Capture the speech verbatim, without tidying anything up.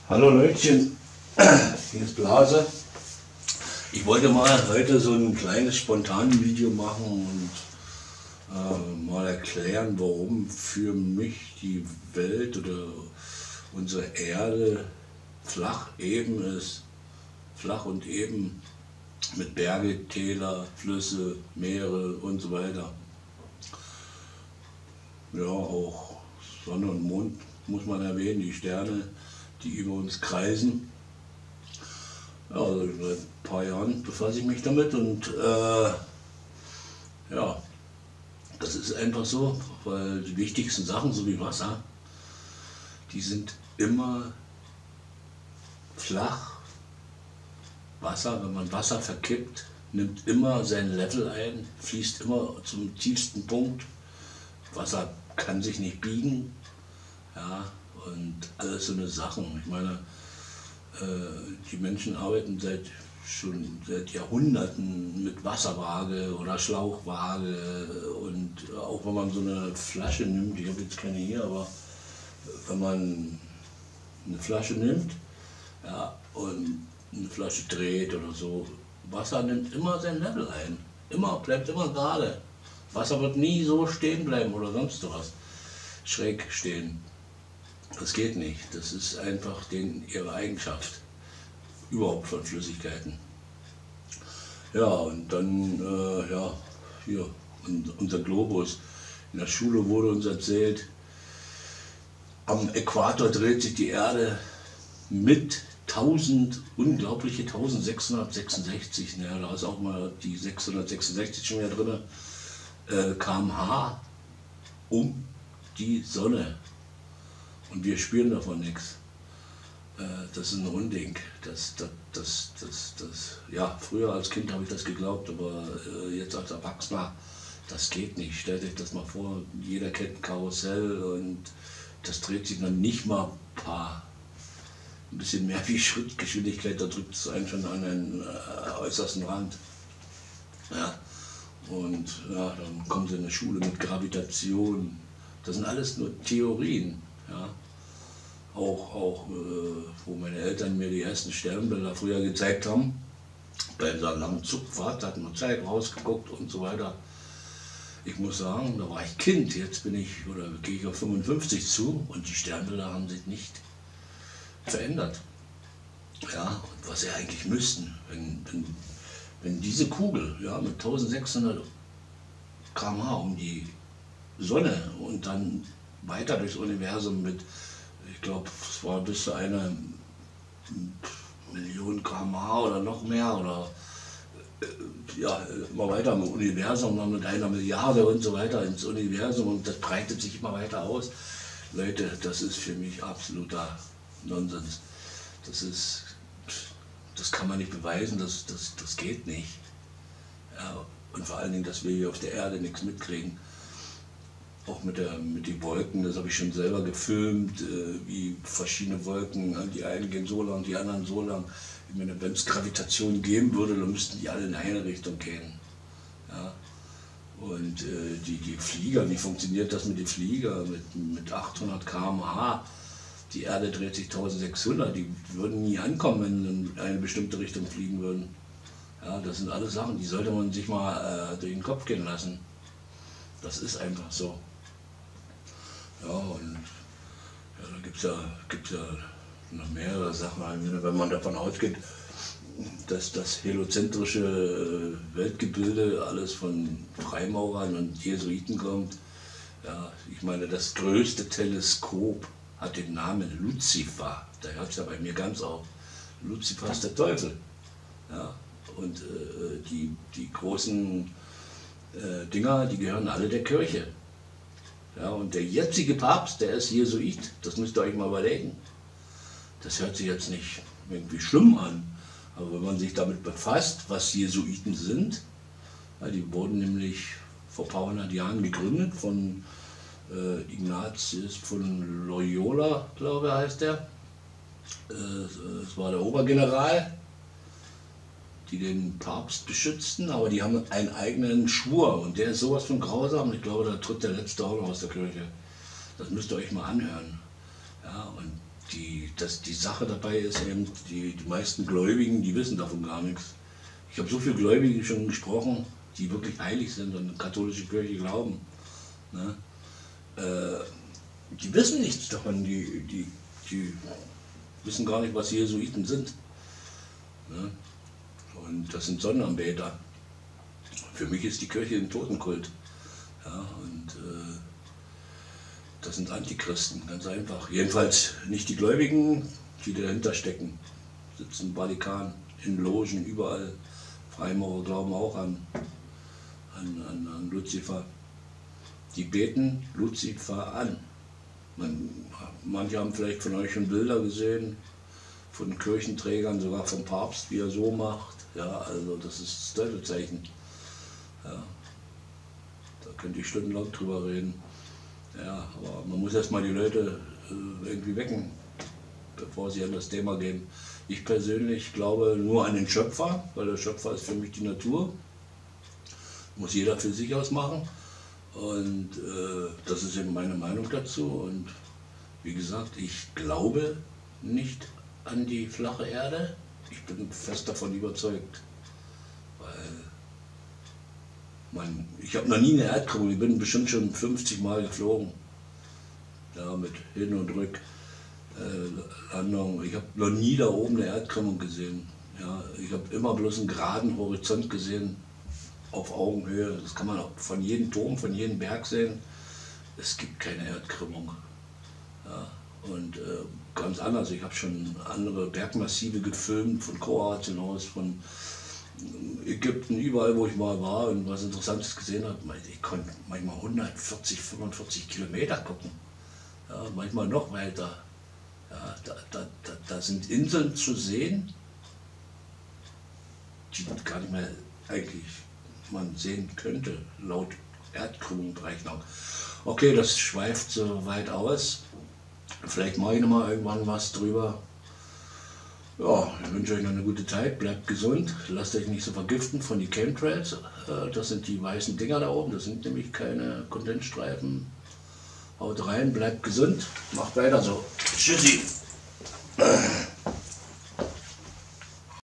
Hallo Leutchen, hier ist Blase. Ich wollte mal heute so ein kleines spontanes Video machen und äh, mal erklären, warum für mich die Welt oder unsere Erde flach eben ist. Flach und eben mit Berge, Täler, Flüsse, Meere und so weiter. Ja, auch Sonne und Mond muss man erwähnen, die Sterne, die über uns kreisen. Ja, also seit ein paar Jahren befasse ich mich damit und äh, ja, das ist einfach so, weil die wichtigsten Sachen, so wie Wasser, die sind immer flach. Wasser, wenn man Wasser verkippt, nimmt immer sein Level ein, fließt immer zum tiefsten Punkt. Wasser kann sich nicht biegen, ja, und alles so eine Sachen. Ich meine, äh, die Menschen arbeiten seit schon seit Jahrhunderten mit Wasserwaage oder Schlauchwaage, und auch wenn man so eine Flasche nimmt, ich habe jetzt keine hier, aber wenn man eine Flasche nimmt, ja, und eine Flasche dreht oder so, Wasser nimmt immer sein Level ein, immer, bleibt immer gerade. Wasser wird nie so stehen bleiben oder sonst was, schräg stehen. Das geht nicht, das ist einfach den, ihre Eigenschaft, überhaupt von Flüssigkeiten. Ja, und dann, äh, ja, hier, und unser Globus. In der Schule wurde uns erzählt, am Äquator dreht sich die Erde mit tausend, unglaubliche eintausendsechshundertsechsundsechzig, ja, da ist auch mal die sechshundertsechsundsechzig schon wieder drin, äh, Kilometer pro Stunde um die Sonne. Und wir spüren davon nichts. Äh, das ist ein Unding. Das, das, das, das, das, ja, früher als Kind habe ich das geglaubt, aber äh, jetzt als Erwachsener, das geht nicht. Stellt euch das mal vor, jeder kennt ein Karussell und das dreht sich dann nicht mal ein paar, ein bisschen mehr wie Schrittgeschwindigkeit, da drückt es einen schon an den äh, äußersten Rand. Ja. Und ja, dann kommen sie in der Schule mit Gravitation. Das sind alles nur Theorien. Ja. Auch, auch äh, wo meine Eltern mir die ersten Sternbilder früher gezeigt haben, bei dieser langen Zugfahrt, da hatten wir Zeit rausgeguckt und so weiter. Ich muss sagen, da war ich Kind, jetzt bin ich, oder gehe ich auf fünfundfünfzig zu, und die Sternbilder haben sich nicht verändert. Ja, und was sie eigentlich müssten, wenn, wenn, wenn diese Kugel, ja, mit eintausendsechshundert Kilometer pro Stunde um die Sonne und dann weiter durchs Universum mit, ich glaube, es war bis zu einer Million Kilometer pro Stunde oder noch mehr, oder äh, ja, immer weiter im Universum, dann mit einer Milliarde und so weiter ins Universum, und das breitet sich immer weiter aus. Leute, das ist für mich absoluter Nonsens. Das ist, das kann man nicht beweisen, das, das, das geht nicht. Ja, und vor allen Dingen, dass wir hier auf der Erde nichts mitkriegen. Auch mit, der, mit den Wolken, das habe ich schon selber gefilmt, äh, wie verschiedene Wolken, die einen gehen so lang, die anderen so lang. Ich meine, wenn es Gravitation geben würde, dann müssten die alle in eine Richtung gehen. Ja. Und äh, die, die Flieger, wie funktioniert das mit den Fliegern, mit, mit achthundert Kilometer pro Stunde? Die Erde dreht sich eintausendsechshundert, die würden nie ankommen, wenn sie in eine bestimmte Richtung fliegen würden. Ja, das sind alles Sachen, die sollte man sich mal äh, durch den Kopf gehen lassen. Das ist einfach so. Ja, und ja, da gibt es ja, gibt's ja noch mehrere Sachen, wenn man davon ausgeht, dass das heliozentrische Weltgebilde alles von Freimaurern und Jesuiten kommt. Ja, ich meine, das größte Teleskop hat den Namen Luzifer, da hört es ja bei mir ganz auf. Luzifer ist der Teufel. Ja, und äh, die, die großen äh, Dinger, die gehören alle der Kirche. Ja, und der jetzige Papst, der ist Jesuit, das müsst ihr euch mal überlegen. Das hört sich jetzt nicht irgendwie schlimm an, aber wenn man sich damit befasst, was Jesuiten sind, ja, die wurden nämlich vor ein paar hundert Jahren gegründet von äh, Ignatius von Loyola, glaube ich, heißt der. Äh, es war der Obergeneral, die den Papst beschützten, aber die haben einen eigenen Schwur, und der ist sowas von grausam, ich glaube, da tritt der letzte auch noch aus der Kirche. Das müsst ihr euch mal anhören. Ja, und die, das, die Sache dabei ist eben, die, die meisten Gläubigen, die wissen davon gar nichts. Ich habe so viele Gläubige schon gesprochen, die wirklich heilig sind und an die katholische Kirche glauben. Ne? Äh, die wissen nichts davon, die, die, die wissen gar nicht, was Jesuiten sind. Ne? Und das sind Sonnenanbeter. Für mich ist die Kirche ein Totenkult. Ja, und äh, das sind Antichristen, ganz einfach. Jedenfalls nicht die Gläubigen, die dahinter stecken. Sitzen im Vatikan, in Logen, überall. Freimaurer glauben auch an, an, an, an Luzifer. Die beten Luzifer an. Man, manche haben vielleicht von euch schon Bilder gesehen, von Kirchenträgern, sogar vom Papst, wie er so macht. Ja, also das ist das Teufelzeichen. Ja, da könnte ich stundenlang drüber reden. Ja, aber man muss erstmal die Leute äh, irgendwie wecken, bevor sie an das Thema gehen. Ich persönlich glaube nur an den Schöpfer, weil der Schöpfer ist für mich die Natur. Muss jeder für sich ausmachen. Und äh, das ist eben meine Meinung dazu. Und wie gesagt, ich glaube nicht an die flache Erde. Ich bin fest davon überzeugt. Weil man, ich habe noch nie eine Erdkrümmung, ich bin bestimmt schon fünfzig Mal geflogen. Ja, mit Hin- und Rücklandung. Äh, ich habe noch nie da oben eine Erdkrümmung gesehen. Ja, ich habe immer bloß einen geraden Horizont gesehen, auf Augenhöhe. Das kann man auch von jedem Turm, von jedem Berg sehen. Es gibt keine Erdkrümmung. Ja, und äh, ganz anders. Ich habe schon andere Bergmassive gefilmt, von Kroatien aus, von Ägypten, überall wo ich mal war und was Interessantes gesehen habe. Ich konnte manchmal hundertvierzig, fünfundvierzig Kilometer gucken. Ja, manchmal noch weiter. Ja, da, da, da, da sind Inseln zu sehen, die gar nicht mehr eigentlich man sehen könnte, laut Erdkrümmungsberechnung. Okay, das schweift so weit aus. Vielleicht mache ich noch mal irgendwann was drüber. Ja, ich wünsche euch noch eine gute Zeit, bleibt gesund, lasst euch nicht so vergiften von den Chemtrails. Das sind die weißen Dinger da oben, das sind nämlich keine Kondensstreifen. Haut rein, bleibt gesund, macht weiter so. Tschüssi.